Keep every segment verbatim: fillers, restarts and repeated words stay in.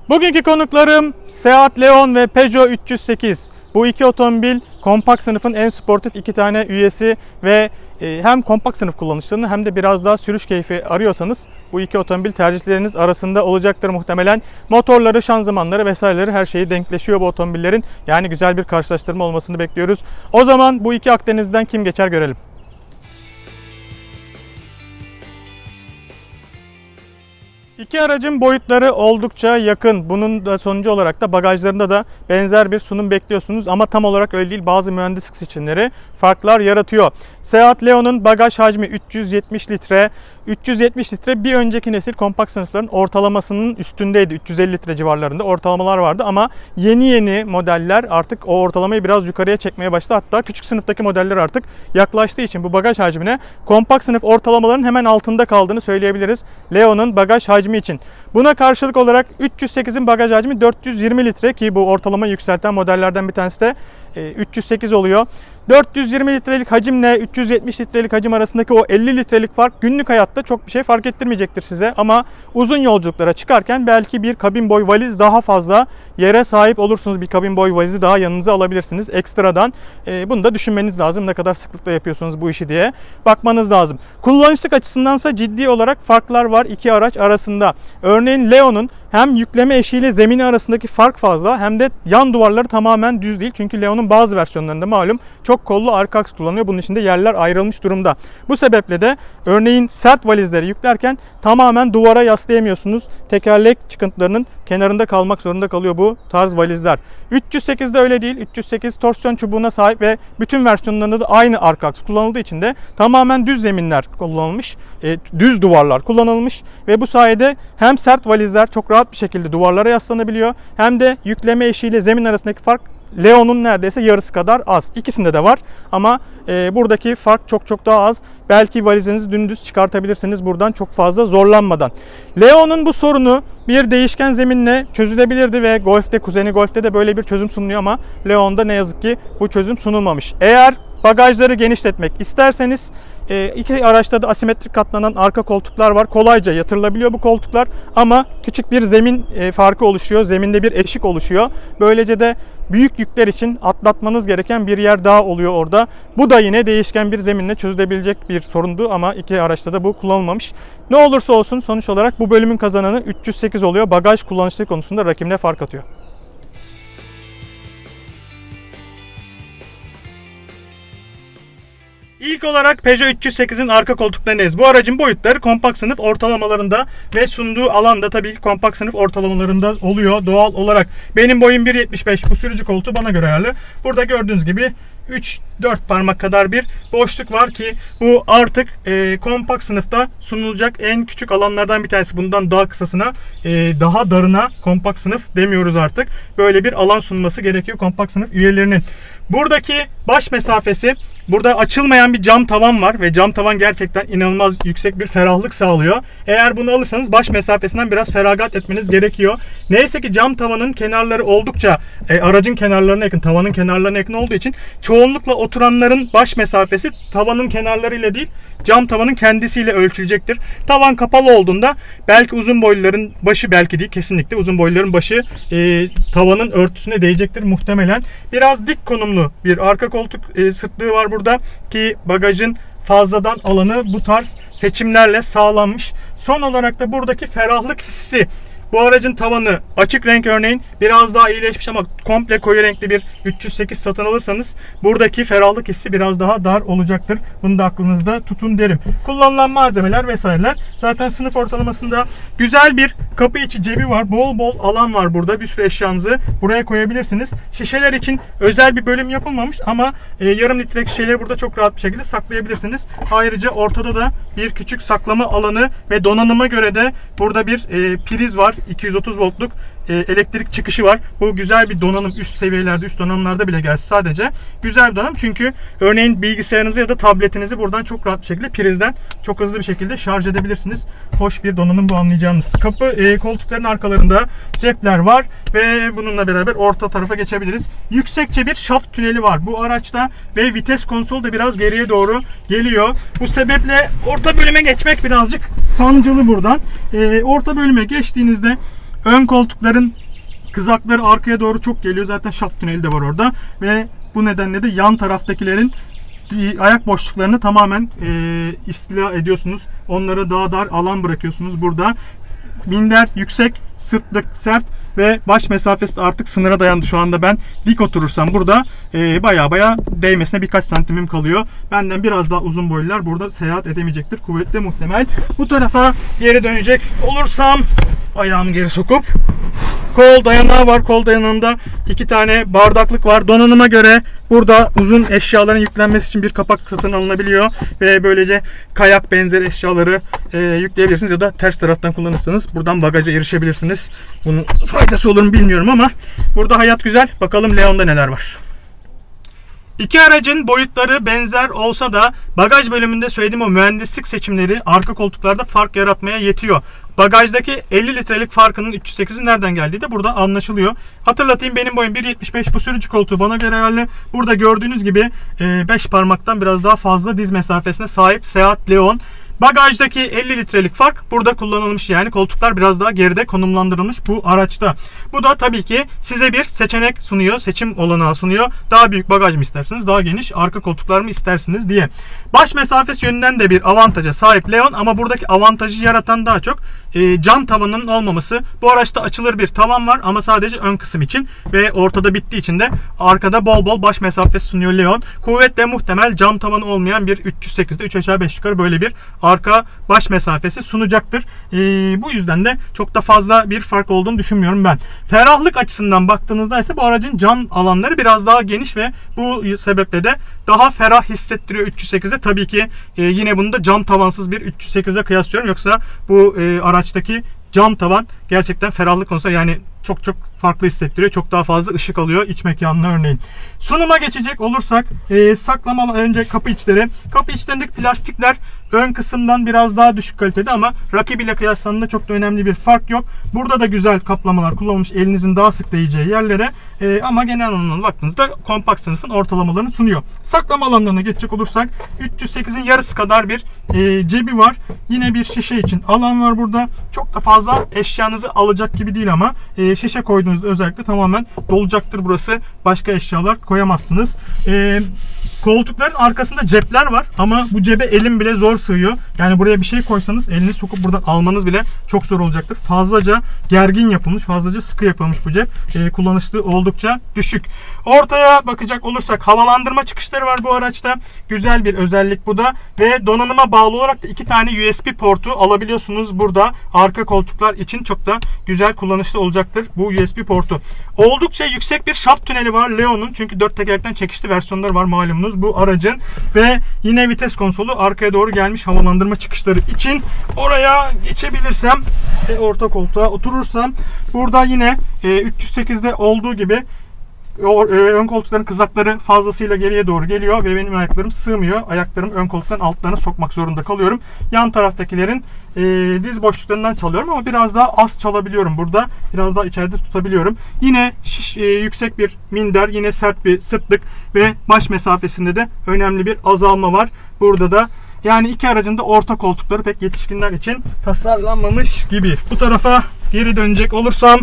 Bugünkü konuklarım Seat Leon ve Peugeot üç yüz sekiz. Bu iki otomobil kompakt sınıfın en sportif iki tane üyesi ve hem kompakt sınıf kullanışlarını hem de biraz daha sürüş keyfi arıyorsanız bu iki otomobil tercihleriniz arasında olacaktır muhtemelen. Motorları, şanzımanları vesaireleri her şeyi denkleşiyor bu otomobillerin. Yani güzel bir karşılaştırma olmasını bekliyoruz. O zaman bu iki Akdeniz'den kim geçer görelim. İki aracın boyutları oldukça yakın. Bunun da sonucu olarak da bagajlarında da benzer bir sunum bekliyorsunuz ama tam olarak öyle değil. Bazı mühendislik seçimleri farklar yaratıyor. Seat Leon'un bagaj hacmi üç yüz yetmiş litre. üç yüz yetmiş litre bir önceki nesil kompakt sınıfların ortalamasının üstündeydi. üç yüz elli litre civarlarında ortalamalar vardı ama yeni yeni modeller artık o ortalamayı biraz yukarıya çekmeye başladı. Hatta küçük sınıftaki modeller artık yaklaştığı için bu bagaj hacmine kompakt sınıf ortalamaların hemen altında kaldığını söyleyebiliriz Leon'un bagaj hacmi için. Buna karşılık olarak üç yüz sekizin bagaj hacmi dört yüz yirmi litre ki bu ortalamayı yükselten modellerden bir tanesi de üç yüz sekiz oluyor. dört yüz yirmi litrelik hacimle üç yüz yetmiş litrelik hacim arasındaki o elli litrelik fark günlük hayatta çok bir şey fark ettirmeyecektir size. Ama uzun yolculuklara çıkarken belki bir kabin boy valiz daha fazla yere sahip olursunuz. Bir kabin boy valizi daha yanınıza alabilirsiniz ekstradan. E, bunu da düşünmeniz lazım. Ne kadar sıklıkla yapıyorsunuz bu işi diye bakmanız lazım. Kullanışlık açısındansa ciddi olarak farklar var iki araç arasında. Örneğin Leon'un hem yükleme eşiğiyle zemini arasındaki fark fazla hem de yan duvarları tamamen düz değil. Çünkü Leon'un bazı versiyonlarında malum çok kollu arka aks kullanılıyor. Bunun içinde yerler ayrılmış durumda. Bu sebeple de örneğin sert valizleri yüklerken tamamen duvara yaslayamıyorsunuz. Tekerlek çıkıntılarının kenarında kalmak zorunda kalıyor bu tarz valizler. üç yüz sekizde öyle değil. üç yüz sekiz torsiyon çubuğuna sahip ve bütün versiyonlarında da aynı arka aks kullanıldığı için de tamamen düz zeminler kullanılmış. E, düz duvarlar kullanılmış ve bu sayede hem sert valizler çok rahat bir şekilde duvarlara yaslanabiliyor hem de yükleme eşiğiyle zemin arasındaki fark Leon'un neredeyse yarısı kadar az. İkisinde de var ama e, buradaki fark çok çok daha az. Belki valizinizi dümdüz çıkartabilirsiniz buradan çok fazla zorlanmadan. Leon'un bu sorunu bir değişken zeminle çözülebilirdi ve Golf'te, kuzeni Golf'te de böyle bir çözüm sunuluyor ama Leon'da ne yazık ki bu çözüm sunulmamış. Eğer bagajları genişletmek isterseniz iki araçta da asimetrik katlanan arka koltuklar var. Kolayca yatırılabiliyor bu koltuklar ama küçük bir zemin farkı oluşuyor. Zeminde bir eşik oluşuyor. Böylece de büyük yükler için atlatmanız gereken bir yer daha oluyor orada. Bu da yine değişken bir zeminle çözülebilecek bir sorundu ama iki araçta da bu kullanılmamış. Ne olursa olsun sonuç olarak bu bölümün kazananı üç yüz sekiz oluyor. Bagaj kullanışlı konusunda rakibine fark atıyor. İlk olarak Peugeot üç yüz sekizin arka koltuklarındayız. Bu aracın boyutları kompakt sınıf ortalamalarında ve sunduğu alanda tabii ki kompakt sınıf ortalamalarında oluyor doğal olarak. Benim boyum bir yetmiş beş, bu sürücü koltuğu bana göre ayarlı. Burada gördüğünüz gibi üç dört parmak kadar bir boşluk var ki bu artık e, kompakt sınıfta sunulacak en küçük alanlardan bir tanesi. Bundan daha kısasına, e, daha darına kompakt sınıf demiyoruz artık. Böyle bir alan sunması gerekiyor kompakt sınıf üyelerinin. Buradaki baş mesafesi, burada açılmayan bir cam tavan var ve cam tavan gerçekten inanılmaz yüksek bir ferahlık sağlıyor. Eğer bunu alırsanız baş mesafesinden biraz feragat etmeniz gerekiyor. Neyse ki cam tavanın kenarları oldukça e, aracın kenarlarına yakın, tavanın kenarlarına yakın olduğu için çoğunlukla oturanların baş mesafesi tavanın kenarlarıyla değil, cam tavanın kendisiyle ölçülecektir. Tavan kapalı olduğunda belki uzun boyluların başı, belki değil kesinlikle uzun boyluların başı e, tavanın örtüsüne değecektir muhtemelen. Biraz dik konumlu bir arka koltuk e, sırtlığı var burada ki bagajın fazladan alanı bu tarz seçimlerle sağlanmış. Son olarak da buradaki ferahlık hissi. Bu aracın tavanı açık renk örneğin biraz daha iyileşmiş ama komple koyu renkli bir üç yüz sekiz satın alırsanız buradaki ferahlık hissi biraz daha dar olacaktır. Bunu da aklınızda tutun derim. Kullanılan malzemeler vesaireler. Zaten sınıf ortalamasında güzel bir kapı içi cebi var. Bol bol alan var burada. Bir sürü eşyanızı buraya koyabilirsiniz. Şişeler için özel bir bölüm yapılmamış ama e, yarım litrelik şişeleri burada çok rahat bir şekilde saklayabilirsiniz. Ayrıca ortada da bir küçük saklama alanı ve donanıma göre de burada bir e, priz var. iki yüz otuz voltluk e, elektrik çıkışı var. Bu güzel bir donanım, üst seviyelerde, üst donanımlarda bile gelse sadece güzel bir donanım. Çünkü örneğin bilgisayarınızı ya da tabletinizi buradan çok rahat bir şekilde prizden çok hızlı bir şekilde şarj edebilirsiniz. Hoş bir donanım bu, anlayacağınız. Kapı e, koltukların arkalarında cepler var ve bununla beraber orta tarafa geçebiliriz. Yüksekçe bir şaft tüneli var bu araçta ve vites konsolu da biraz geriye doğru geliyor. Bu sebeple orta bölüme geçmek birazcık sancılı buradan. E, orta bölüme geçtiğinizde Ön koltukların kızakları arkaya doğru çok geliyor. Zaten şaft tüneli de var orada ve bu nedenle de yan taraftakilerin ayak boşluklarını tamamen e, istila ediyorsunuz. Onlara daha dar alan bırakıyorsunuz burada. Minder yüksek, sırtlık sert ve baş mesafesi de artık sınıra dayandı. Şu anda ben dik oturursam burada e, baya baya değmesine birkaç santimim kalıyor. Benden biraz daha uzun boylular burada seyahat edemeyecektir. Kuvvetli muhtemel. Bu tarafa geri dönecek olursam ayağımı geri sokup kol dayanağı var. Kol dayanağında iki tane bardaklık var. Donanıma göre burada uzun eşyaların yüklenmesi için bir kapak satın alınabiliyor. Ve böylece kayak benzeri eşyaları e, yükleyebilirsiniz. Ya da ters taraftan kullanırsanız buradan bagaja erişebilirsiniz. Bunun faydası olur mu bilmiyorum ama burada hayat güzel. Bakalım Leon'da neler var. İki aracın boyutları benzer olsa da bagaj bölümünde söylediğim o mühendislik seçimleri arka koltuklarda fark yaratmaya yetiyor. Bagajdaki elli litrelik farkının üç yüz sekizin nereden geldiği de burada anlaşılıyor. Hatırlatayım, benim boyum bir yetmiş beş, bu sürücü koltuğu bana göre ayarlı. Burada gördüğünüz gibi beş parmaktan biraz daha fazla diz mesafesine sahip Seat Leon. Bagajdaki elli litrelik fark burada kullanılmış, yani koltuklar biraz daha geride konumlandırılmış bu araçta. Bu da tabii ki size bir seçenek sunuyor, seçim olanağı sunuyor. Daha büyük bagaj mı istersiniz, daha geniş arka koltuklar mı istersiniz diye. Baş mesafesi yönünden de bir avantaja sahip Leon ama buradaki avantajı yaratan daha çok e, cam tavanının olmaması. Bu araçta açılır bir tavan var ama sadece ön kısım için ve ortada bittiği için de arkada bol bol baş mesafesi sunuyor Leon. Kuvvetle muhtemel cam tavanı olmayan bir üç yüz sekizde üç aşağı beş yukarı böyle bir arka baş mesafesi sunacaktır. Ee, bu yüzden de çok da fazla bir fark olduğunu düşünmüyorum ben. Ferahlık açısından baktığınızda ise bu aracın cam alanları biraz daha geniş ve bu sebeple de daha ferah hissettiriyor üç yüz sekize. Tabii ki e, yine bunu da cam tavansız bir üç yüz sekize kıyaslıyorum. Yoksa bu e, araçtaki cam tavan gerçekten ferahlık konusunda yani çok çok farklı hissettiriyor. Çok daha fazla ışık alıyor iç mekanına örneğin. Sunuma geçecek olursak e, saklama önce kapı içleri. Kapı içlerindeki plastikler ön kısımdan biraz daha düşük kalitede ama rakibiyle kıyaslandığında çok da önemli bir fark yok. Burada da güzel kaplamalar kullanılmış, elinizin daha sık değeceği yerlere e, ama genel anlamda baktığınızda kompakt sınıfın ortalamalarını sunuyor. Saklama alanlarına geçecek olursak üç yüz sekizin yarısı kadar bir e, cebi var. Yine bir şişe için alan var burada. Çok da fazla eşyanızı alacak gibi değil ama e, şişe koyduğunuzda özellikle tamamen dolacaktır burası. Başka eşyalar koyamazsınız. E, koltukların arkasında cepler var ama bu cebe elim bile zor sığıyor. Yani buraya bir şey koysanız elini sokup buradan almanız bile çok zor olacaktır. Fazlaca gergin yapılmış, fazlaca sıkı yapılmış bu cep. E, kullanışlı oldukça düşük. Ortaya bakacak olursak havalandırma çıkışları var bu araçta. Güzel bir özellik bu da. Ve donanıma bağlı olarak da iki tane U S B portu alabiliyorsunuz burada. Arka koltuklar için çok da güzel kullanışlı olacaktır bu U S B portu. Oldukça yüksek bir şaft tüneli var Leon'un. Çünkü dört tekerlekten çekişli versiyonları var malumunuz bu aracın. Ve yine vites konsolu arkaya doğru gelmiş havalandırma çıkışları için. Oraya geçebilirsem ve orta koltuğa oturursam burada yine e, üç yüz sekizde olduğu gibi ön koltukların kızakları fazlasıyla geriye doğru geliyor ve benim ayaklarım sığmıyor. Ayaklarım ön koltukların altlarına sokmak zorunda kalıyorum. Yan taraftakilerin e, diz boşluklarından çalıyorum ama biraz daha az çalabiliyorum burada. Biraz daha içeride tutabiliyorum. Yine şiş, e, yüksek bir minder, yine sert bir sırtlık ve baş mesafesinde de önemli bir azalma var. Burada da yani iki aracın da orta koltukları pek yetişkinler için tasarlanmamış gibi. Bu tarafa geri dönecek olursam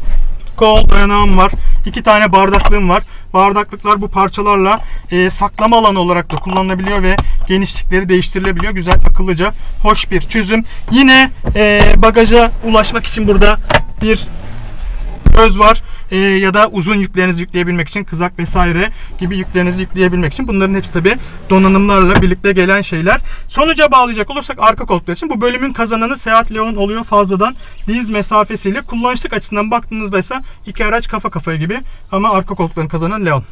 kol dayanağım var. İki tane bardaklığım var. Bardaklıklar bu parçalarla e, saklama alanı olarak da kullanılabiliyor ve genişlikleri değiştirilebiliyor. Güzel, akıllıca, hoş bir çözüm. Yine e, bagaja ulaşmak için burada bir göz var. E, ya da uzun yüklerinizi yükleyebilmek için kızak vesaire gibi yüklerinizi yükleyebilmek için. Bunların hepsi tabi donanımlarla birlikte gelen şeyler. Sonuca bağlayacak olursak arka koltuklar için bu bölümün kazananı Seat Leon oluyor fazladan diz mesafesiyle. Kullanışlık açısından baktığınızda ise iki araç kafa kafaya gibi ama arka koltukların kazananı Leon.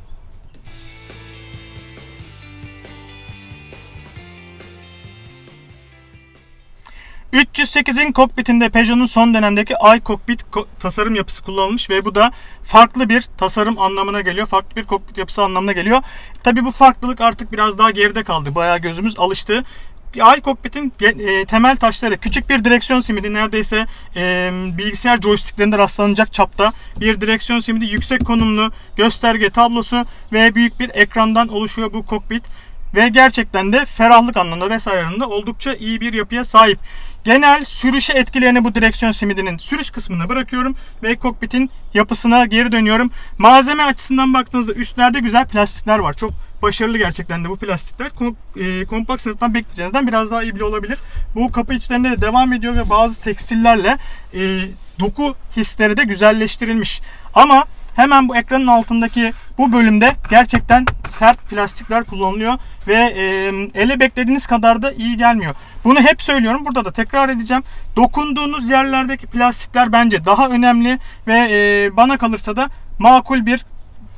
üç yüz sekizin kokpitinde Peugeot'un son dönemdeki iCockpit tasarım yapısı kullanılmış ve bu da farklı bir tasarım anlamına geliyor. Farklı bir kokpit yapısı anlamına geliyor. Tabi bu farklılık artık biraz daha geride kaldı. Bayağı gözümüz alıştı. iCockpit'in temel taşları küçük bir direksiyon simidi, neredeyse e, bilgisayar joysticklerinde rastlanacak çapta bir direksiyon simidi, yüksek konumlu gösterge tablosu ve büyük bir ekrandan oluşuyor bu kokpit. ve gerçekten de ferahlık anlamında vesaire anlamında oldukça iyi bir yapıya sahip. Genel sürüşe etkilerini bu direksiyon simidinin sürüş kısmına bırakıyorum ve kokpitin yapısına geri dönüyorum. Malzeme açısından baktığınızda üstlerde güzel plastikler var. Çok başarılı gerçekten de bu plastikler. Kom e, kompakt sınıftan bekleyeceğinizden biraz daha iyi bile olabilir. Bu kapı içlerinde de devam ediyor ve bazı tekstillerle e, doku hisleri de güzelleştirilmiş. Ama hemen bu ekranın altındaki bu bölümde gerçekten sert plastikler kullanılıyor ve e, ele beklediğiniz kadar da iyi gelmiyor. Bunu hep söylüyorum, burada da tekrar edeceğim. Dokunduğunuz yerlerdeki plastikler bence daha önemli ve e, bana kalırsa da makul bir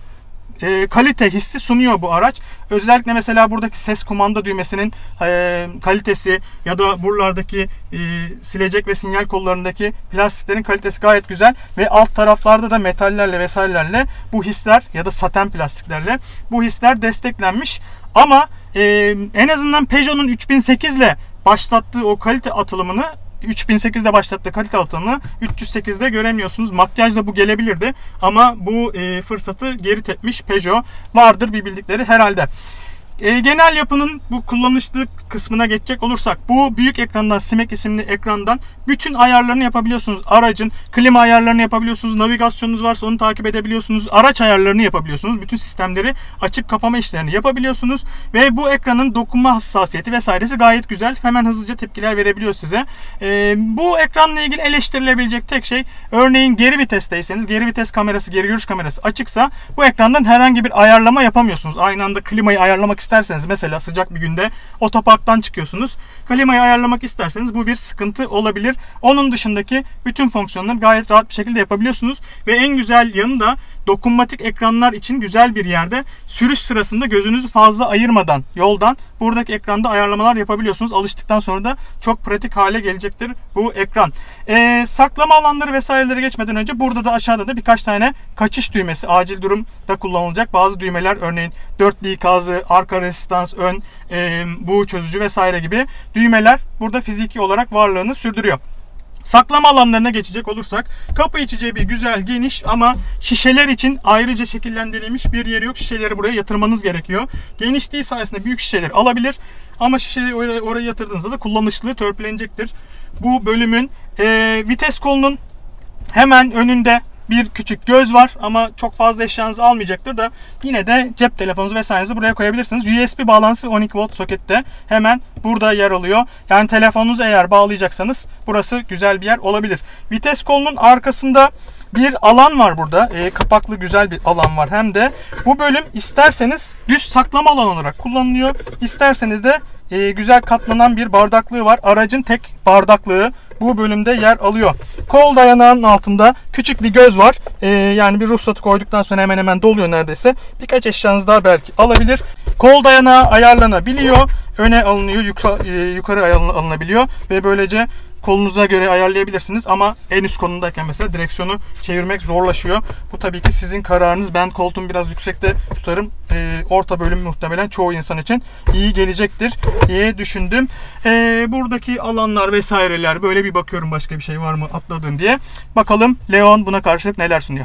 E, kalite hissi sunuyor bu araç. Özellikle mesela buradaki ses kumanda düğmesinin e, kalitesi ya da buralardaki e, silecek ve sinyal kollarındaki plastiklerin kalitesi gayet güzel ve alt taraflarda da metallerle vesairelerle bu hisler ya da saten plastiklerle bu hisler desteklenmiş. Ama e, en azından Peugeot'un üç bin sekiz ile başlattığı o kalite atılımını üç bin sekizde başlattığı kalite atılımını üç yüz sekizde göremiyorsunuz. Makyajla bu gelebilirdi ama bu e, fırsatı geri tepmiş Peugeot. Vardır bir bildikleri herhalde. E, genel yapının bu kullanışlı kısmına geçecek olursak, bu büyük ekrandan, Simek isimli ekrandan bütün ayarlarını yapabiliyorsunuz. Aracın klima ayarlarını yapabiliyorsunuz. Navigasyonunuz varsa onu takip edebiliyorsunuz. Araç ayarlarını yapabiliyorsunuz. Bütün sistemleri açıp kapama işlerini yapabiliyorsunuz. Ve bu ekranın dokunma hassasiyeti vesairesi gayet güzel. Hemen hızlıca tepkiler verebiliyor size. E, bu ekranla ilgili eleştirilebilecek tek şey, örneğin geri vitesteyseniz, geri vites kamerası, geri görüş kamerası açıksa bu ekrandan herhangi bir ayarlama yapamıyorsunuz. Aynı anda klimayı ayarlamak isterseniz, mesela sıcak bir günde otoparktan çıkıyorsunuz, klimayı ayarlamak isterseniz bu bir sıkıntı olabilir. Onun dışındaki bütün fonksiyonları gayet rahat bir şekilde yapabiliyorsunuz ve en güzel yanı da dokunmatik ekranlar için güzel bir yerde sürüş sırasında gözünüzü fazla ayırmadan yoldan buradaki ekranda ayarlamalar yapabiliyorsunuz. Alıştıktan sonra da çok pratik hale gelecektir bu ekran. Ee, saklama alanları vesairelere geçmeden önce burada da aşağıda da birkaç tane kaçış düğmesi, acil durumda kullanılacak bazı düğmeler, örneğin dörtlü ikazı, arka rezistans, ön e, buğu çözücü vesaire gibi düğmeler burada fiziki olarak varlığını sürdürüyor. Saklama alanlarına geçecek olursak, kapı içi cebi güzel, geniş ama şişeler için ayrıca şekillendirilmiş bir yeri yok. Şişeleri buraya yatırmanız gerekiyor. Genişliği sayesinde büyük şişeler alabilir ama şişeyi oraya, oraya yatırdığınızda da kullanışlılığı törpülenecektir. Bu bölümün e, vites kolunun hemen önünde bir küçük göz var ama çok fazla eşyanızı almayacaktır da yine de cep telefonunuzu vesairenizi buraya koyabilirsiniz. U S B bağlantısı on iki volt sokette hemen burada yer alıyor. Yani telefonunuzu eğer bağlayacaksanız burası güzel bir yer olabilir. Vites kolunun arkasında bir alan var burada. E, kapaklı güzel bir alan var. Hem de bu bölüm isterseniz düz saklama alanı olarak kullanılıyor. İsterseniz de e, güzel katlanan bir bardaklığı var. Aracın tek bardaklığı bu bölümde yer alıyor. Kol dayanağının altında küçük bir göz var. Ee, yani bir ruhsatı koyduktan sonra hemen hemen doluyor neredeyse. Birkaç eşyanız daha belki alabilir. Kol dayanağı ayarlanabiliyor. Öne alınıyor, yukarı alınabiliyor ve böylece kolunuza göre ayarlayabilirsiniz ama en üst konumdayken mesela direksiyonu çevirmek zorlaşıyor. Bu tabii ki sizin kararınız. Ben koltuğumu biraz yüksekte tutarım. E, orta bölüm muhtemelen çoğu insan için iyi gelecektir diye düşündüm. E, buradaki alanlar vesaireler, böyle bir bakıyorum başka bir şey var mı atladım diye. Bakalım Leon buna karşılık neler sunuyor.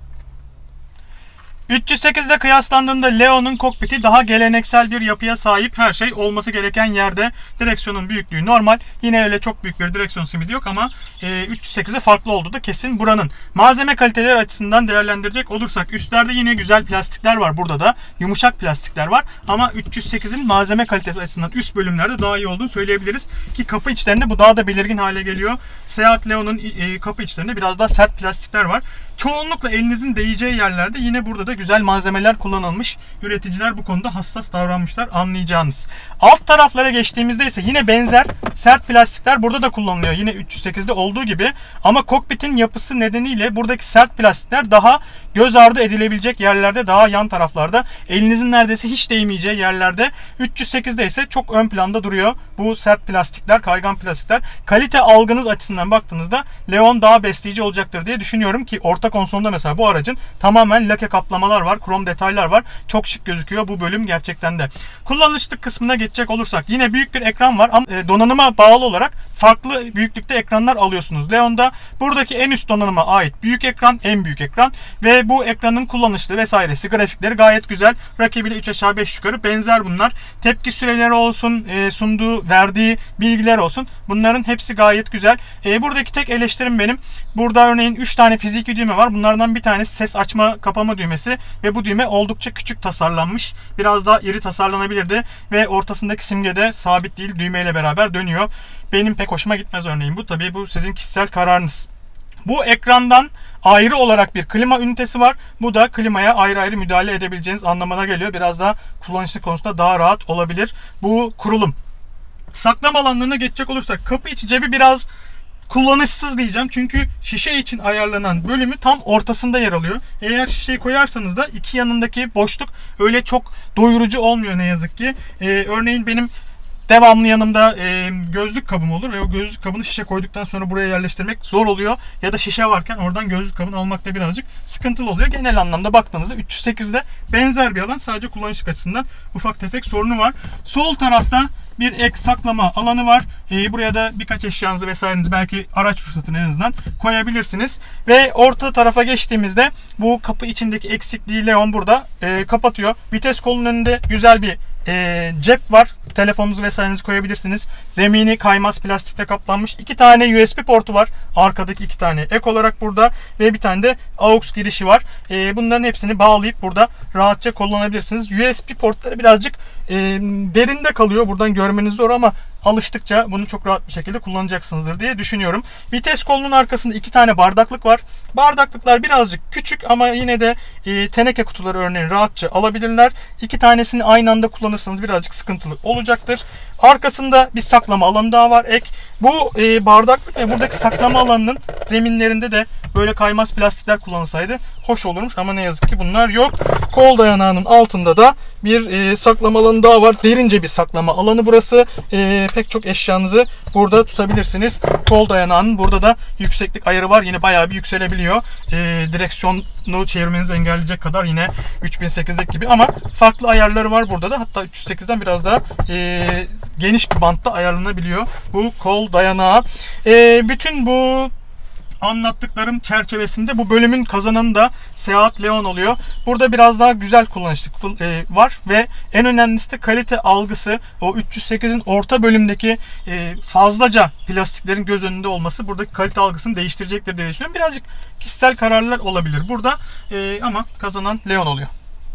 üç yüz sekiz ile kıyaslandığında Leon'un kokpiti daha geleneksel bir yapıya sahip. Her şey olması gereken yerde. Direksiyonun büyüklüğü normal. Yine öyle çok büyük bir direksiyon simidi yok ama e, üç yüz sekize farklı olduğu da kesin buranın. Malzeme kaliteleri açısından değerlendirecek olursak üstlerde yine güzel plastikler var. Burada da yumuşak plastikler var. Ama üç yüz sekizin malzeme kalitesi açısından üst bölümlerde daha iyi olduğunu söyleyebiliriz. Ki kapı içlerinde bu daha da belirgin hale geliyor. Seat Leon'un e, kapı içlerinde biraz daha sert plastikler var. Çoğunlukla elinizin değeceği yerlerde yine burada da güzel malzemeler kullanılmış. Üreticiler bu konuda hassas davranmışlar, anlayacağınız. Alt taraflara geçtiğimizde ise yine benzer sert plastikler burada da kullanılıyor. Yine üç yüz sekizde olduğu gibi ama kokpitin yapısı nedeniyle buradaki sert plastikler daha göz ardı edilebilecek yerlerde, daha yan taraflarda, elinizin neredeyse hiç değmeyeceği yerlerde. üç yüz sekizde ise çok ön planda duruyor bu sert plastikler, kaygan plastikler. Kalite algınız açısından baktığınızda Leon daha besleyici olacaktır diye düşünüyorum ki orta orta konsolunda mesela bu aracın tamamen lake kaplamalar var, krom detaylar var. Çok şık gözüküyor bu bölüm gerçekten de. Kullanışlık kısmına geçecek olursak yine büyük bir ekran var ama donanıma bağlı olarak farklı büyüklükte ekranlar alıyorsunuz. Leon'da buradaki en üst donanıma ait büyük ekran, en büyük ekran ve bu ekranın kullanışlı vesairesi, grafikleri gayet güzel. Rakibiyle üç aşağı beş yukarı benzer bunlar. Tepki süreleri olsun, e, sunduğu, verdiği bilgiler olsun. Bunların hepsi gayet güzel. E, buradaki tek eleştirim benim. Burada örneğin üç tane fiziki düğme var. Bunlardan bir tanesi ses açma kapama düğmesi ve bu düğme oldukça küçük tasarlanmış. Biraz daha iri tasarlanabilirdi ve ortasındaki simge de sabit değil, düğmeyle beraber dönüyor. Benim pek hoşuma gitmez örneğin bu. Tabii bu sizin kişisel kararınız. Bu ekrandan ayrı olarak bir klima ünitesi var. Bu da klimaya ayrı ayrı müdahale edebileceğiniz anlamına geliyor. Biraz daha kullanışlı konusunda daha rahat olabilir bu kurulum. Saklama alanlarına geçecek olursak kapı içi cebi biraz kullanışsız diyeceğim. Çünkü şişe için ayarlanan bölümü tam ortasında yer alıyor. Eğer şişeyi koyarsanız da iki yanındaki boşluk öyle çok doyurucu olmuyor ne yazık ki. Ee, örneğin benim devamlı yanımda e, gözlük kabım olur ve o gözlük kabını şişe koyduktan sonra buraya yerleştirmek zor oluyor. Ya da şişe varken oradan gözlük kabını almak da birazcık sıkıntılı oluyor. Genel anlamda baktığınızda üç yüz sekizde benzer bir alan, sadece kullanışlık açısından ufak tefek sorunu var. Sol tarafta bir ek saklama alanı var. Ee, buraya da birkaç eşyanızı vesairenizi, belki araç ruhsatını en azından koyabilirsiniz. Ve orta tarafa geçtiğimizde bu kapı içindeki eksikliği Leon burada e, kapatıyor. Vites kolunun önünde güzel bir e, cep var. Telefonunuzu vesairenizi koyabilirsiniz. Zemini kaymaz plastikle kaplanmış. İki tane U S B portu var. Arkadaki iki tane ek olarak burada. Ve bir tane de A U X girişi var. E, bunların hepsini bağlayıp burada rahatça kullanabilirsiniz. U S B portları birazcık e, derinde kalıyor. Buradan görmeniz zor ama alıştıkça bunu çok rahat bir şekilde kullanacaksınızdır diye düşünüyorum. Vites kolunun arkasında iki tane bardaklık var. Bardaklıklar birazcık küçük ama yine de e, teneke kutuları örneğin rahatça alabilirler. İki tanesini aynı anda kullanırsanız birazcık sıkıntılı olacaktır. Arkasında bir saklama alanı daha var ek. Bu e, bardaklık ve buradaki saklama alanının zeminlerinde de böyle kaymaz plastikler kullanılsaydı hoş olurmuş ama ne yazık ki bunlar yok. Kol dayanağının altında da bir e, saklama alanı daha var. Derince bir saklama alanı burası. E, pek çok eşyanızı burada tutabilirsiniz. Kol dayanağının burada da yükseklik ayarı var. Yine bayağı bir yükselebiliyor. E, direksiyonu çevirmenizi engelleyecek kadar, yine üç bin sekizdeki gibi ama farklı ayarları var burada da. Hatta üç yüz sekizden biraz daha e, geniş bir bantta ayarlanabiliyor bu kol dayanağı. E, bütün bu anlattıklarım çerçevesinde bu bölümün kazananı da Seat Leon oluyor. Burada biraz daha güzel kullanışlık e, var ve en önemlisi de kalite algısı. O üç yüz sekizin orta bölümdeki e, fazlaca plastiklerin göz önünde olması buradaki kalite algısını değiştirecektir diye düşünüyorum. Birazcık kişisel kararlar olabilir burada e, ama kazanan Leon oluyor.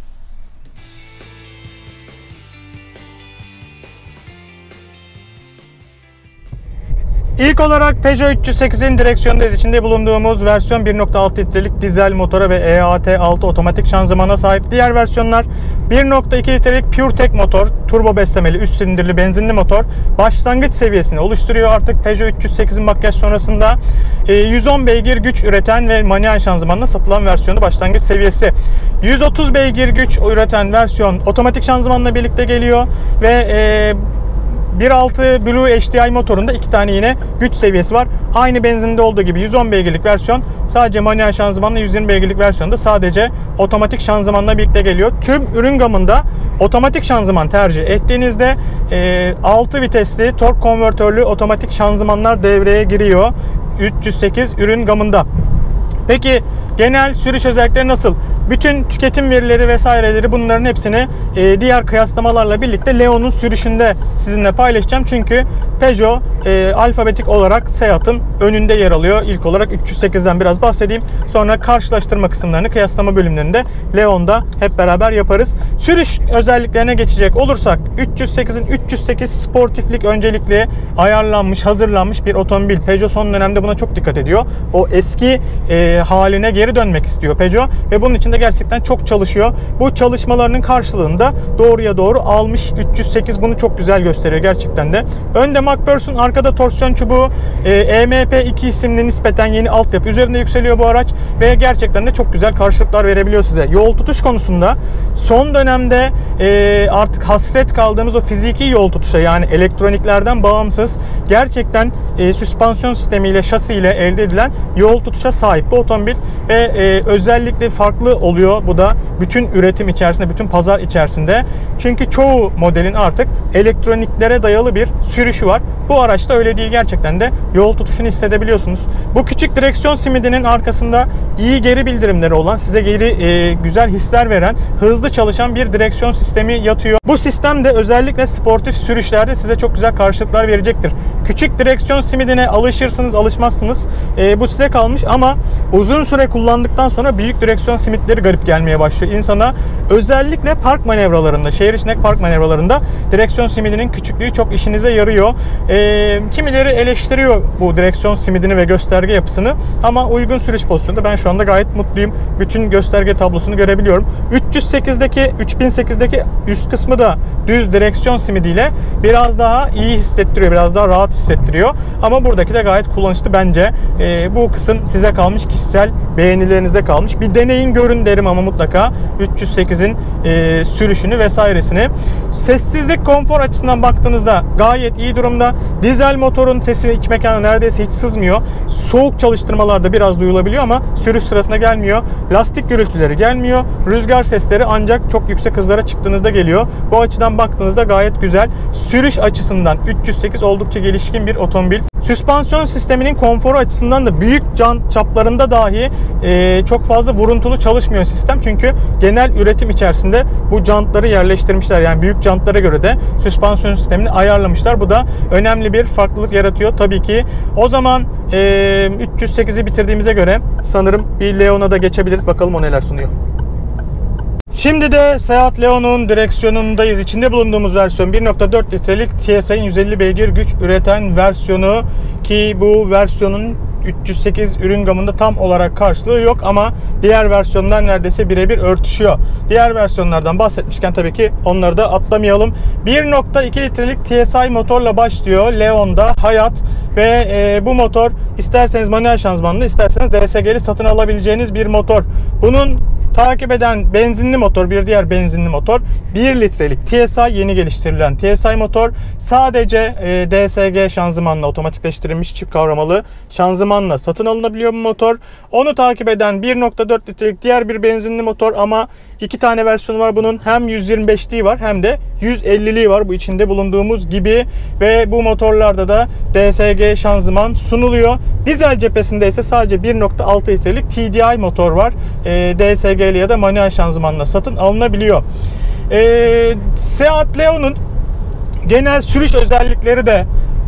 İlk olarak Peugeot üç yüz sekizin direksiyonda içinde bulunduğumuz versiyon bir nokta altı litrelik dizel motora ve E A T altı otomatik şanzımana sahip. Diğer versiyonlar bir nokta iki litrelik PureTech motor, turbo beslemeli üç silindirli benzinli motor başlangıç seviyesini oluşturuyor. Artık Peugeot üç yüz sekizin makyaj sonrasında yüz on beygir güç üreten ve manuel şanzımanla satılan versiyonu başlangıç seviyesi. yüz otuz beygir güç üreten versiyon otomatik şanzımanla birlikte geliyor ve e, bir nokta altı Blue H D I motorunda iki tane yine güç seviyesi var. Aynı benzinde olduğu gibi yüz on beygirlik versiyon sadece manuel şanzımanla, yüz yirmi beygirlik versiyonda sadece otomatik şanzımanla birlikte geliyor. Tüm ürün gamında otomatik şanzıman tercih ettiğinizde e, altı vitesli tork konvertörlü otomatik şanzımanlar devreye giriyor üç yüz sekiz ürün gamında. Peki genel sürüş özellikleri nasıl? Bütün tüketim verileri vesaireleri, bunların hepsini e, diğer kıyaslamalarla birlikte Leon'un sürüşünde sizinle paylaşacağım. Çünkü Peugeot e, alfabetik olarak Seat'ın önünde yer alıyor. İlk olarak üç yüz sekizden biraz bahsedeyim. Sonra karşılaştırma kısımlarını, kıyaslama bölümlerinde Leon'da hep beraber yaparız. Sürüş özelliklerine geçecek olursak üç yüz sekizin üç yüz sekiz sportiflik öncelikli ayarlanmış, hazırlanmış bir otomobil. Peugeot son dönemde buna çok dikkat ediyor. O eski e, haline geri dönmek istiyor Peugeot ve bunun için de gerçekten çok çalışıyor. Bu çalışmalarının karşılığında doğruya doğru almış. üç yüz sekiz bunu çok güzel gösteriyor gerçekten de. Önde MacPherson, arkada torsiyon çubuğu, E M P iki isimli nispeten yeni altyapı üzerinde yükseliyor bu araç ve gerçekten de çok güzel karşılıklar verebiliyor size. Yol tutuş konusunda son dönemde e, artık hasret kaldığımız o fiziki yol tutuşa, yani elektroniklerden bağımsız gerçekten e, süspansiyon sistemiyle, şasiyle elde edilen yol tutuşa sahip bu otomobil ve e, özellikle farklı oluyor bu da bütün üretim içerisinde, bütün pazar içerisinde. Çünkü çoğu modelin artık elektroniklere dayalı bir sürüşü var. Bu araçta öyle değil, gerçekten de yol tutuşunu hissedebiliyorsunuz. Bu küçük direksiyon simidinin arkasında iyi geri bildirimleri olan, size geri e, güzel hisler veren, hızlı çalışan bir direksiyon sistemi yatıyor. Bu sistem de özellikle sportif sürüşlerde size çok güzel karşılıklar verecektir. Küçük direksiyon simidine alışırsınız, alışmazsınız. E, bu size kalmış ama uzun süre kullandıktan sonra büyük direksiyon simitleri garip gelmeye başlıyor insana. Özellikle park manevralarında, şehir içindeki park manevralarında direksiyon simidinin küçüklüğü çok işinize yarıyor. E, kimileri eleştiriyor bu direksiyon simidini ve gösterge yapısını ama uygun sürüş pozisyonunda ben şu anda gayet mutluyum. Bütün gösterge tablosunu görebiliyorum. üç yüz sekizdeki, üç bin sekizdeki üst kısmı da düz direksiyon simidiyle biraz daha iyi hissettiriyor, biraz daha rahat hissettiriyor. Ama buradaki de gayet kullanışlı bence. E, bu kısım size kalmış, kişisel beğenilerinize kalmış. Bir deneyin, görün derim ama mutlaka üç yüz sekizin e, sürüşünü vesairesini. Sessizlik, konfor açısından baktığınızda gayet iyi durumda. Dizel motorun sesi iç mekana neredeyse hiç sızmıyor. Soğuk çalıştırmalarda biraz duyulabiliyor ama sürüş sırasında gelmiyor. Lastik gürültüleri gelmiyor. Rüzgar sesleri ancak çok yüksek hızlara çıktığınızda geliyor. Bu açıdan baktığınızda gayet güzel. Sürüş açısından üç yüz sekiz oldukça gelişkin bir otomobil. Süspansiyon sisteminin konforu açısından da büyük jant çaplarında dahi e, çok fazla vuruntulu çalışmıyor sistem. Çünkü genel üretim içerisinde bu jantları yerleştirmişler. Yani büyük jantlara göre de süspansiyon sistemini ayarlamışlar. Bu da önemli bir farklılık yaratıyor tabii ki. O zaman e, üç yüz sekizi bitirdiğimize göre sanırım bir Leon'a da geçebiliriz. Bakalım o neler sunuyor. Şimdi de Seat Leon'un direksiyonundayız. İçinde bulunduğumuz versiyon bir nokta dört litrelik T S I'nin yüz elli beygir güç üreten versiyonu ki bu versiyonun üç yüz sekiz ürün gamında tam olarak karşılığı yok ama diğer versiyonlar neredeyse birebir örtüşüyor. Diğer versiyonlardan bahsetmişken tabii ki onları da atlamayalım. bir nokta iki litrelik T S I motorla başlıyor Leon'da hayat ve e, bu motor isterseniz manuel şanzımanlı, isterseniz D S G'li satın alabileceğiniz bir motor. Bunun takip eden benzinli motor, bir diğer benzinli motor bir litrelik T S I, yeni geliştirilen T S I motor. Sadece e, D S G şanzımanla, otomatikleştirilmiş çift kavramalı şanzımanla satın alınabiliyor bu motor. Onu takip eden bir nokta dört litrelik diğer bir benzinli motor ama iki tane versiyonu var bunun. Hem yüz yirmi beşliği var hem de yüz elliliği var bu içinde bulunduğumuz gibi ve bu motorlarda da D S G şanzıman sunuluyor. Dizel cephesinde ise sadece bir nokta altı litrelik T D I motor var. E, D S G'li ya da manuel şanzımanla satın alınabiliyor. E, Seat Leon'un genel sürüş özellikleri de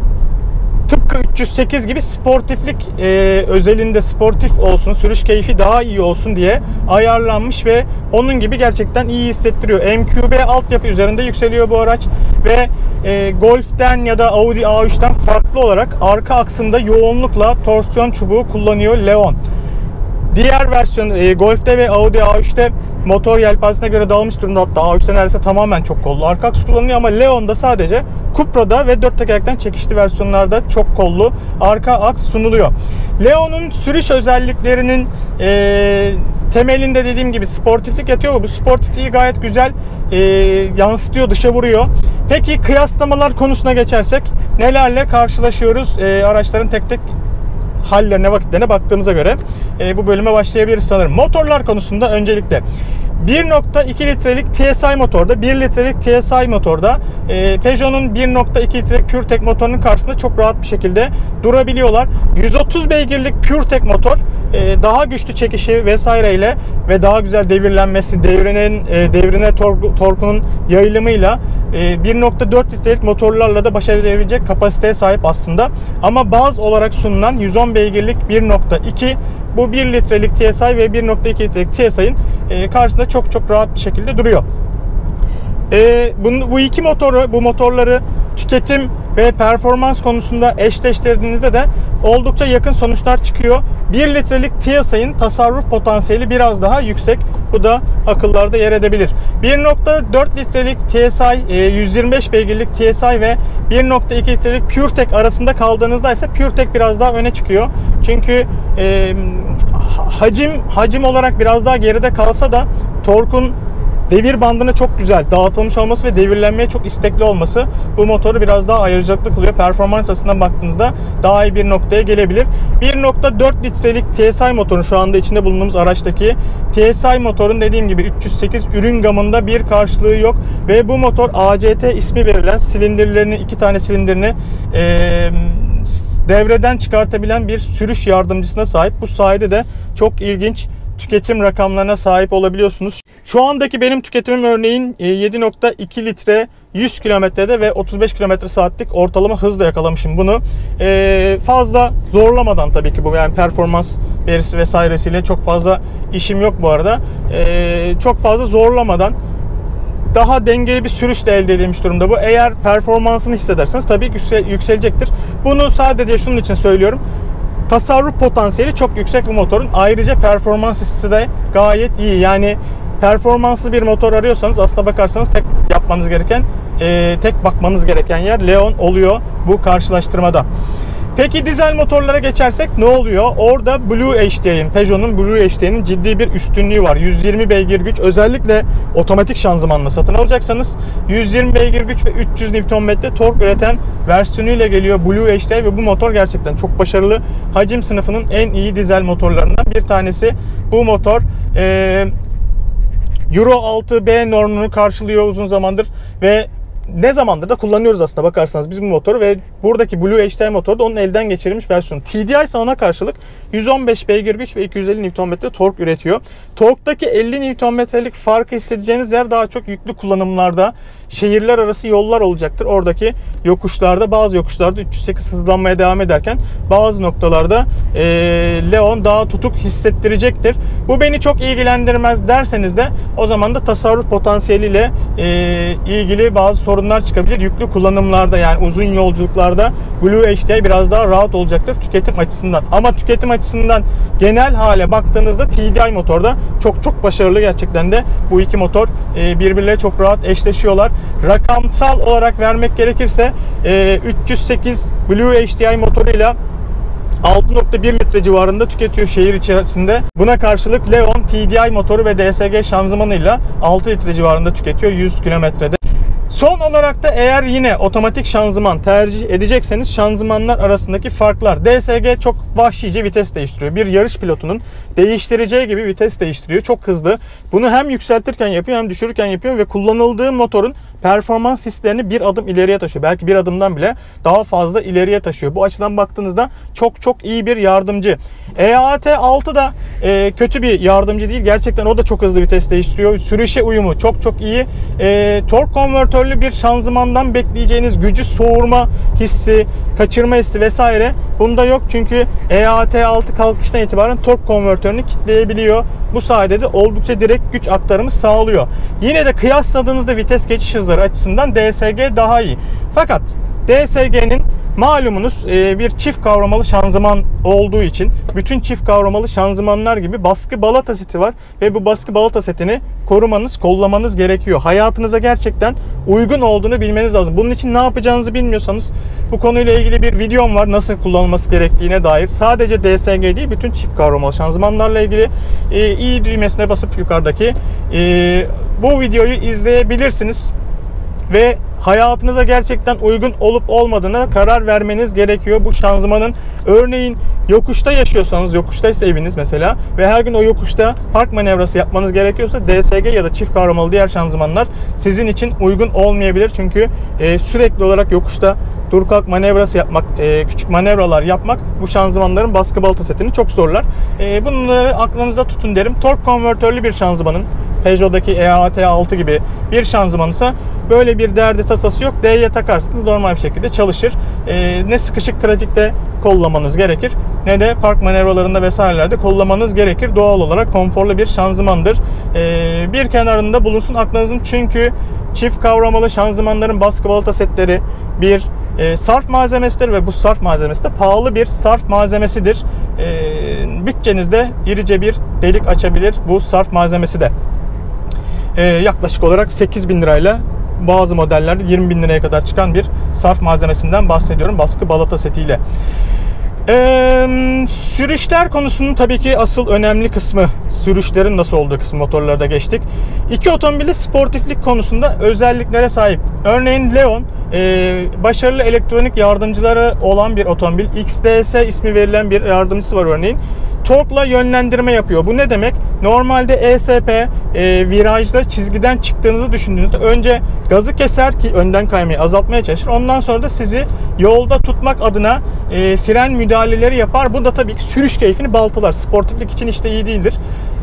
tıpkı üç yüz sekiz gibi sportiflik e, özelinde sportif olsun, sürüş keyfi daha iyi olsun diye ayarlanmış ve onun gibi gerçekten iyi hissettiriyor. M Q B altyapı üzerinde yükseliyor bu araç ve e, Golf'ten ya da Audi A üç'ten farklı olarak arka aksında yoğunlukla torsiyon çubuğu kullanıyor Leon. Diğer versiyon e, Golf'te ve Audi A üç'te motor yelpazesine göre dağılmış durumda. Hatta A üç'te neredeyse tamamen çok kollu arka aks kullanılıyor ama Leon'da sadece Cupra'da ve dört tekerlekten çekişli versiyonlarda çok kollu arka aks sunuluyor. Leon'un sürüş özelliklerinin e, temelinde dediğim gibi sportiflik yatıyor ama bu sportifliği gayet güzel e, yansıtıyor, dışa vuruyor. Peki kıyaslamalar konusuna geçersek nelerle karşılaşıyoruz e, araçların tek tek hallerine, vakitlerine baktığımıza göre e, bu bölüme başlayabiliriz sanırım. Motorlar konusunda öncelikle bir nokta iki litrelik T S I motorda, bir litrelik T S I motorda e, Peugeot'un bir nokta iki litrelik PureTech motorunun karşısında çok rahat bir şekilde durabiliyorlar. yüz otuz beygirlik PureTech motor e, daha güçlü çekişi vesaireyle ve daha güzel devirlenmesi, devrinin e, devrine tor torkunun yayılımıyla e, bir nokta dört litrelik motorlarla da baş edebilecek kapasiteye sahip aslında. Ama baz olarak sunulan yüz on beygirlik bir nokta iki, bu bir litrelik T S I ve bir nokta iki litrelik T S I'nin e, karşısında çok çok rahat bir şekilde duruyor. E, bunu, bu iki motoru, bu motorları tüketim ve performans konusunda eşleştirdiğinizde de oldukça yakın sonuçlar çıkıyor. bir litrelik T S I'nin tasarruf potansiyeli biraz daha yüksek. Bu da akıllarda yer edebilir. bir nokta dört litrelik T S I, yüz yirmi beş beygirlik T S I ve bir nokta iki litrelik PureTech arasında kaldığınızda ise PureTech biraz daha öne çıkıyor. Çünkü e, hacim hacim olarak biraz daha geride kalsa da torkun devir bandına çok güzel dağıtılmış olması ve devirlenmeye çok istekli olması bu motoru biraz daha ayrıcalıklı kılıyor. Performans açısından baktığınızda daha iyi bir noktaya gelebilir. bir nokta dört litrelik T S I motorun, şu anda içinde bulunduğumuz araçtaki T S I motorun dediğim gibi üç yüz sekiz ürün gamında bir karşılığı yok ve bu motor A C T ismi verilen silindirlerini, iki tane silindirini ee, devreden çıkartabilen bir sürüş yardımcısına sahip. Bu sayede de çok ilginç tüketim rakamlarına sahip olabiliyorsunuz. Şu andaki benim tüketimim örneğin yedi nokta iki litre yüz kilometrede ve otuz beş kilometre saatlik ortalama hızla yakalamışım bunu. Ee, fazla zorlamadan tabii ki bu, yani performans verisi vesairesiyle çok fazla işim yok bu arada. Ee, çok fazla zorlamadan daha dengeli bir sürüş de elde edilmiş durumda bu. Eğer performansını hissederseniz tabii ki yüksel, yükselecektir. Bunu sadece şunun için söylüyorum. Tasarruf potansiyeli çok yüksek bu motorun. Ayrıca performans hissi de gayet iyi. Yani performanslı bir motor arıyorsanız aslına bakarsanız tek yapmanız gereken, e, tek bakmanız gereken yer Leon oluyor bu karşılaştırmada. Peki dizel motorlara geçersek ne oluyor? Orada Blue H D I'nin, Peugeot'un Blue H D I'nin ciddi bir üstünlüğü var. yüz yirmi beygir güç, özellikle otomatik şanzımanla satın alacaksanız yüz yirmi beygir güç ve üç yüz Newton metre tork üreten versiyonuyla geliyor Blue H D I ve bu motor gerçekten çok başarılı. Hacim sınıfının en iyi dizel motorlarından bir tanesi. Bu motor e, Euro altı B normunu karşılıyor uzun zamandır ve ne zamandır da kullanıyoruz aslında bakarsanız biz bu motoru ve buradaki Blue H D I motoru da onun elden geçirilmiş versiyonu. T D I ise ona karşılık yüz on beş beygir güç ve iki yüz elli Newton metre tork üretiyor. Torktaki elli Newton metrelik farkı hissedeceğiniz yer daha çok yüklü kullanımlarda, şehirler arası yollar olacaktır. Oradaki yokuşlarda, bazı yokuşlarda üç yüz sekiz hızlanmaya devam ederken bazı noktalarda e, Leon daha tutuk hissettirecektir. Bu beni çok ilgilendirmez derseniz de o zaman da tasarruf potansiyeliyle e, ilgili bazı sorunlar çıkabilir. Yüklü kullanımlarda, yani uzun yolculuklarda Blue H D I biraz daha rahat olacaktır tüketim açısından. Ama tüketim açısından genel hale baktığınızda T D I motorda çok çok başarılı gerçekten de. Bu iki motor e, birbirleriyle çok rahat eşleşiyorlar. Rakamsal olarak vermek gerekirse e, üç yüz sekiz Blue H D I motoruyla altı nokta bir litre civarında tüketiyor şehir içerisinde. Buna karşılık Leon T D I motoru ve D S G şanzımanıyla altı litre civarında tüketiyor yüz kilometrede. Son olarak da eğer yine otomatik şanzıman tercih edecekseniz şanzımanlar arasındaki farklar. D S G çok vahşice vites değiştiriyor. Bir yarış pilotunun değiştireceği gibi vites değiştiriyor. Çok hızlı. Bunu hem yükseltirken yapıyor hem düşürürken yapıyor ve kullanıldığı motorun performans hislerini bir adım ileriye taşıyor. Belki bir adımdan bile daha fazla ileriye taşıyor. Bu açıdan baktığınızda çok çok iyi bir yardımcı. E A T altı da e, kötü bir yardımcı değil. Gerçekten o da çok hızlı vites değiştiriyor. Sürüşe uyumu çok çok iyi. E, tork konvertörlü bir şanzımandan bekleyeceğiniz gücü soğurma hissi, kaçırma hissi vesaire bunda yok. Çünkü E A T altı kalkıştan itibaren tork konvertörünü kitleyebiliyor. Bu sayede de oldukça direkt güç aktarımı sağlıyor. Yine de kıyasladığınızda vites geçiş hızları açısından D S G daha iyi. Fakat D S G'nin malumunuz bir çift kavramalı şanzıman olduğu için bütün çift kavramalı şanzımanlar gibi baskı balata seti var ve bu baskı balata setini korumanız, kollamanız gerekiyor. Hayatınıza gerçekten uygun olduğunu bilmeniz lazım. Bunun için ne yapacağınızı bilmiyorsanız bu konuyla ilgili bir videom var, nasıl kullanılması gerektiğine dair. Sadece D S G değil, bütün çift kavramalı şanzımanlarla ilgili e, iyi düğmesine basıp yukarıdaki e, bu videoyu izleyebilirsiniz ve hayatınıza gerçekten uygun olup olmadığına karar vermeniz gerekiyor. Bu şanzımanın örneğin yokuşta yaşıyorsanız, yokuştaysa eviniz mesela ve her gün o yokuşta park manevrası yapmanız gerekiyorsa D S G ya da çift kavramalı diğer şanzımanlar sizin için uygun olmayabilir. Çünkü e, sürekli olarak yokuşta dur kalk manevrası yapmak, e, küçük manevralar yapmak bu şanzımanların baskı balata setini çok zorlar. E, bunları aklınızda tutun derim. Tork konvertörlü bir şanzımanın, Peugeot'daki E A T altı gibi bir şanzımanısa böyle bir derdi tasası yok. D'ye takarsınız, normal bir şekilde çalışır. E, ne sıkışık trafikte kollamanız gerekir ne de park manevralarında vesairelerde kollamanız gerekir. Doğal olarak konforlu bir şanzımandır. E, bir kenarında bulunsun aklınızın, çünkü çift kavramalı şanzımanların baskı balata setleri bir e, sarf malzemesidir ve bu sarf malzemesi de pahalı bir sarf malzemesidir. E, bütçenizde irice bir delik açabilir bu sarf malzemesi de. E, yaklaşık olarak sekiz bin lirayla bazı modellerde yirmi bin liraya kadar çıkan bir sarf malzemesinden bahsediyorum. Baskı balata setiyle. Ee, sürüşler konusunun tabii ki asıl önemli kısmı, sürüşlerin nasıl olduğu kısmı, motorlarda geçtik. İki otomobili sportiflik konusunda özelliklere sahip. Örneğin Leon e, başarılı elektronik yardımcıları olan bir otomobil. X D S ismi verilen bir yardımcısı var örneğin. Torkla yönlendirme yapıyor. Bu ne demek? Normalde E S P e, virajda çizgiden çıktığınızı düşündüğünüzde önce gazı keser ki önden kaymayı azaltmaya çalışır. Ondan sonra da sizi yolda tutmak adına e, fren müdahaleleri yapar. Bu da tabii ki sürüş keyfini baltalar. Sportiflik için işte iyi değildir.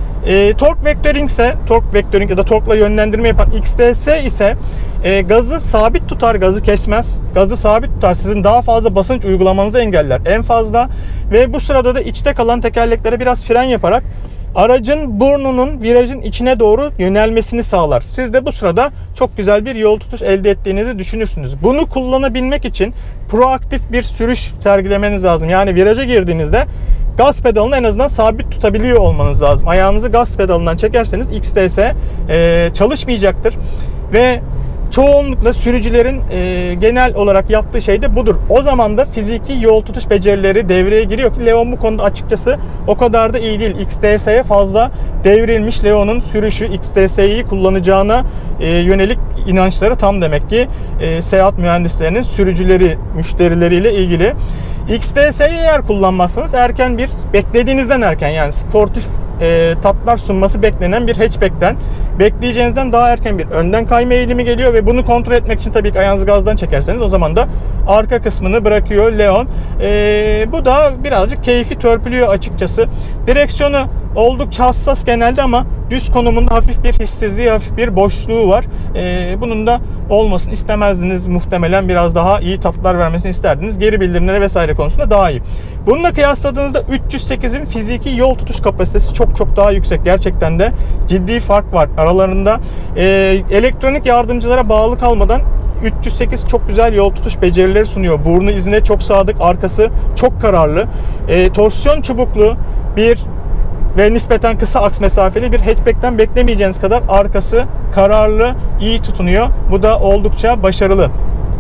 E, torque vectoring ise, torque vectoring ya da torkla yönlendirme yapan X D S ise e, gazı sabit tutar, gazı kesmez. Gazı sabit tutar, sizin daha fazla basınç uygulamanızı engeller en fazla ve bu sırada da içte kalan tekerleklere biraz fren yaparak aracın burnunun virajın içine doğru yönelmesini sağlar. Siz de bu sırada çok güzel bir yol tutuş elde ettiğinizi düşünürsünüz. Bunu kullanabilmek için proaktif bir sürüş sergilemeniz lazım. Yani viraja girdiğinizde gaz pedalını en azından sabit tutabiliyor olmanız lazım. Ayağınızı gaz pedalından çekerseniz X D S e, çalışmayacaktır. Ve çoğunlukla sürücülerin e, genel olarak yaptığı şey de budur. O zaman da fiziki yol tutuş becerileri devreye giriyor ki Leon bu konuda açıkçası o kadar da iyi değil. X D S'ye fazla devrilmiş. Leon'un sürüşü X D S'yi kullanacağına e, yönelik inançları tam demek ki e, seyahat mühendislerinin sürücüleri, müşterileriyle ilgili. X D S'yi eğer kullanmazsanız erken bir, beklediğinizden erken yani sportif E, tatlar sunması beklenen bir hatchback'ten bekleyeceğinizden daha erken bir önden kayma eğilimi geliyor ve bunu kontrol etmek için tabii ki ayağınızı gazdan çekerseniz o zaman da arka kısmını bırakıyor Leon. E, bu da birazcık keyfi törpülüyor açıkçası. Direksiyonu oldukça hassas genelde ama düz konumunda hafif bir hissizliği, hafif bir boşluğu var. E, bunun da olmasını istemezdiniz. Muhtemelen biraz daha iyi tatlar vermesini isterdiniz. Geri bildirimleri vesaire konusunda daha iyi. Bununla kıyasladığınızda üç yüz sekizin fiziki yol tutuş kapasitesi çok çok daha yüksek. Gerçekten de ciddi fark var aralarında. E, elektronik yardımcılara bağlı kalmadan üç yüz sekiz çok güzel yol tutuş becerileri sunuyor. Burnu izine çok sadık, arkası çok kararlı. E, torsiyon çubuklu bir ve nispeten kısa aks mesafeli bir hatchback'ten beklemeyeceğiniz kadar arkası kararlı, iyi tutunuyor. Bu da oldukça başarılı.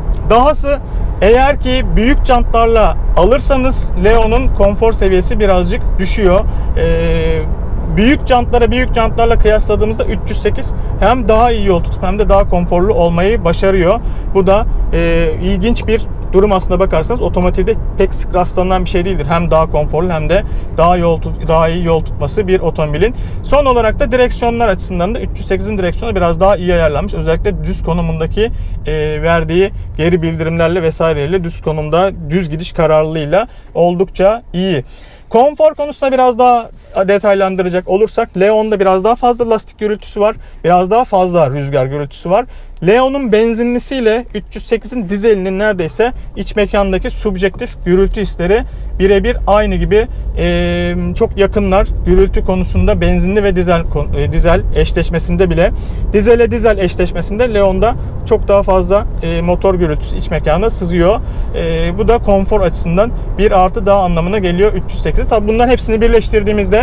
Dahası eğer ki büyük jantlarla alırsanız Leon'un konfor seviyesi birazcık düşüyor. Ee, büyük jantlara büyük jantlarla kıyasladığımızda üç yüz sekiz hem daha iyi yol tutup hem de daha konforlu olmayı başarıyor. Bu da e, ilginç bir durum aslında bakarsanız otomotivde pek sık rastlanan bir şey değildir. Hem daha konforlu hem de daha yol tut, daha iyi yol tutması bir otomobilin. Son olarak da direksiyonlar açısından da üç yüz sekizin direksiyonu biraz daha iyi ayarlanmış. Özellikle düz konumundaki e, verdiği geri bildirimlerle vesaireyle düz konumda düz gidiş kararlılığıyla oldukça iyi. Konfor konusunda biraz daha detaylandıracak olursak Leon'da biraz daha fazla lastik gürültüsü var. Biraz daha fazla rüzgar gürültüsü var. Leon'un benzinlisiyle üç yüz sekizin dizelinin neredeyse iç mekandaki subjektif gürültü hisleri birebir aynı gibi. Ee, çok yakınlar gürültü konusunda benzinli ve dizel dizel eşleşmesinde bile. Dizele dizel eşleşmesinde Leon'da çok daha fazla e, motor gürültüsü iç mekana sızıyor. E, bu da konfor açısından bir artı daha anlamına geliyor üç yüz sekiz. Tabi bunların hepsini birleştirdiğimizde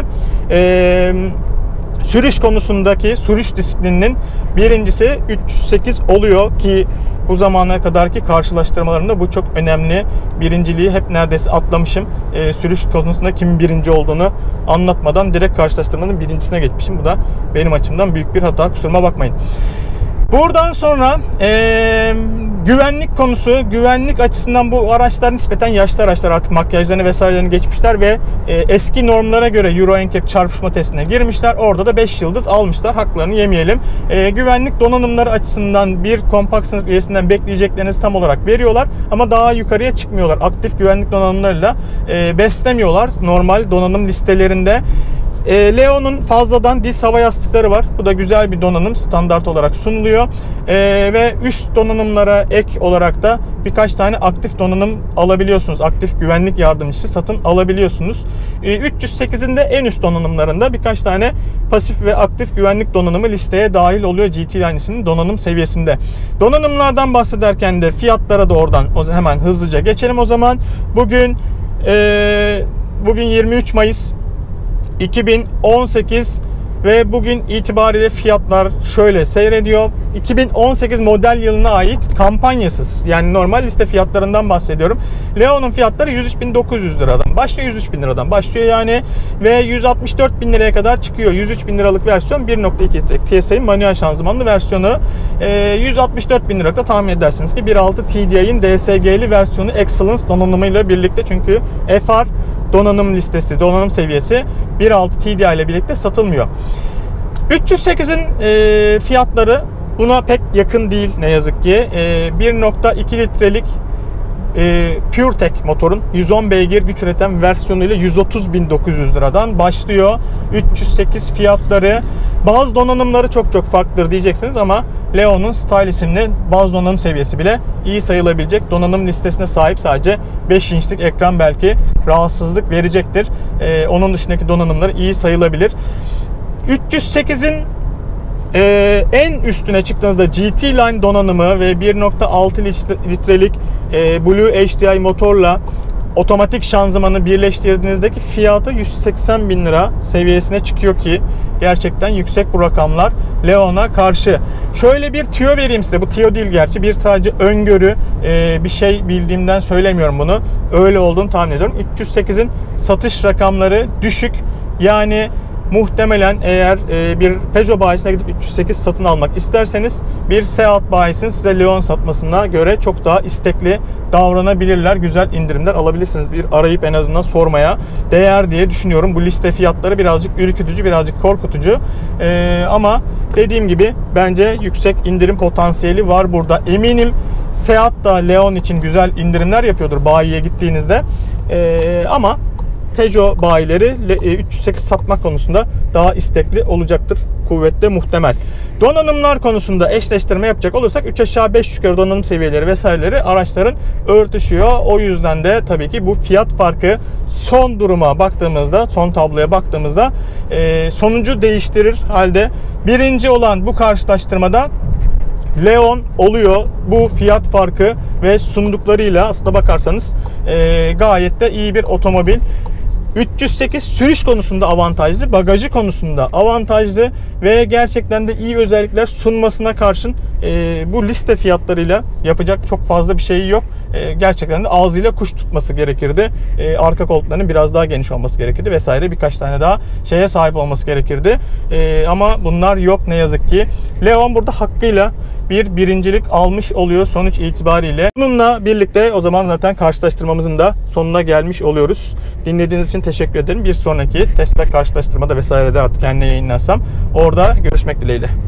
e, sürüş konusundaki sürüş disiplininin birincisi üç yüz sekiz oluyor ki bu zamana kadarki karşılaştırmalarımda bu çok önemli. Birinciliği hep neredeyse atlamışım. E, sürüş konusunda kimin birinci olduğunu anlatmadan direkt karşılaştırmanın birincisine geçmişim. Bu da benim açımdan büyük bir hata. Kusuruma bakmayın. Buradan sonra e, güvenlik konusu, güvenlik açısından bu araçlar nispeten yaşlı araçlar, artık makyajlarını vesairelerini geçmişler ve e, eski normlara göre Euro N C A P çarpışma testine girmişler. Orada da beş yıldız almışlar. Haklarını yemeyelim. E, güvenlik donanımları açısından bir kompakt sınıf üyesinden bekleyeceklerinizi tam olarak veriyorlar ama daha yukarıya çıkmıyorlar. Aktif güvenlik donanımlarıyla e, beslemiyorlar. Normal donanım listelerinde E, Leon'un fazladan diz hava yastıkları var. Bu da güzel bir donanım, standart olarak sunuluyor. E, ve üst donanımlara ek olarak da birkaç tane aktif donanım alabiliyorsunuz. Aktif güvenlik yardımcısı satın alabiliyorsunuz. E, üç yüz sekizin de en üst donanımlarında birkaç tane pasif ve aktif güvenlik donanımı listeye dahil oluyor G T Line'sinin donanım seviyesinde. Donanımlardan bahsederken de fiyatlara da oradan hemen hızlıca geçelim o zaman. Bugün e, bugün yirmi üç Mayıs iki bin on sekiz ve bugün itibariyle fiyatlar şöyle seyrediyor. iki bin on sekiz model yılına ait kampanyasız, yani normal liste fiyatlarından bahsediyorum. Leon'un fiyatları yüz üç bin dokuz yüz liradan başlıyor. yüz üç bin liradan başlıyor yani ve yüz altmış dört bin liraya kadar çıkıyor. yüz üç bin liralık versiyon bir nokta iki T S I manuel şanzımanlı versiyonu. E, yüz altmış dört bin liralıkta tahmin edersiniz ki bir nokta altı T D I'nin D S G'li versiyonu Excellence donanımıyla birlikte, çünkü F R donanım listesi, donanım seviyesi bir nokta altı T D I ile birlikte satılmıyor. üç yüz sekizin e, fiyatları buna pek yakın değil ne yazık ki. E, bir nokta iki litrelik e, PureTech motorun yüz on beygir güç üreten versiyonuyla yüz otuz bin dokuz yüz liradan başlıyor. üç yüz sekiz fiyatları. Bazı donanımları çok çok farklıdır diyeceksiniz ama Leon'un Style isimli bazı donanım seviyesi bile iyi sayılabilecek. Donanım listesine sahip, sadece beş inçlik ekran belki rahatsızlık verecektir. E, onun dışındaki donanımları iyi sayılabilir. üç yüz sekizin e, en üstüne çıktığınızda G T Line donanımı ve bir nokta altı litrelik e, Blue H D I motorla otomatik şanzımanı birleştirdiğinizdeki fiyatı yüz seksen bin lira seviyesine çıkıyor ki gerçekten yüksek bu rakamlar Leon'a karşı. Şöyle bir tüyo vereyim size. Bu tüyo değil gerçi. Bir sadece öngörü, e, bir şey bildiğimden söylemiyorum bunu. Öyle olduğunu tahmin ediyorum. üç yüz sekizin satış rakamları düşük. Yani muhtemelen eğer e, bir Peugeot bayisine gidip üç yüz sekiz satın almak isterseniz bir Seat bayisinin size Leon satmasına göre çok daha istekli davranabilirler. Güzel indirimler alabilirsiniz. Bir arayıp en azından sormaya değer diye düşünüyorum. Bu liste fiyatları birazcık ürkütücü, birazcık korkutucu. E, ama dediğim gibi bence yüksek indirim potansiyeli var burada. Eminim Seat da Leon için güzel indirimler yapıyordur bayiye gittiğinizde. E, ama Peugeot bayileri üç yüz sekiz satmak konusunda daha istekli olacaktır. Kuvvetle muhtemel. Donanımlar konusunda eşleştirme yapacak olursak üç aşağı beş yukarı donanım seviyeleri vesaireleri araçların örtüşüyor. O yüzden de tabii ki bu fiyat farkı son duruma baktığımızda, son tabloya baktığımızda e, sonucu değiştirir halde birinci olan bu karşılaştırmada Leon oluyor. Bu fiyat farkı ve sunduklarıyla aslında bakarsanız e, gayet de iyi bir otomobil. üç yüz sekiz sürüş konusunda avantajlı, bagajı konusunda avantajlı ve gerçekten de iyi özellikler sunmasına karşın e, bu liste fiyatlarıyla yapacak çok fazla bir şey yok. E, gerçekten de ağzıyla kuş tutması gerekirdi. E, arka koltuklarının biraz daha geniş olması gerekirdi vesaire, birkaç tane daha şeye sahip olması gerekirdi. E, ama bunlar yok ne yazık ki. Leon burada hakkıyla bir birincilik almış oluyor sonuç itibariyle. Bununla birlikte o zaman zaten karşılaştırmamızın da sonuna gelmiş oluyoruz. Dinlediğiniz için teşekkür ederim. Bir sonraki testte karşılaştırmada vesairede artık kendine yayınlansam orada görüşmek dileğiyle.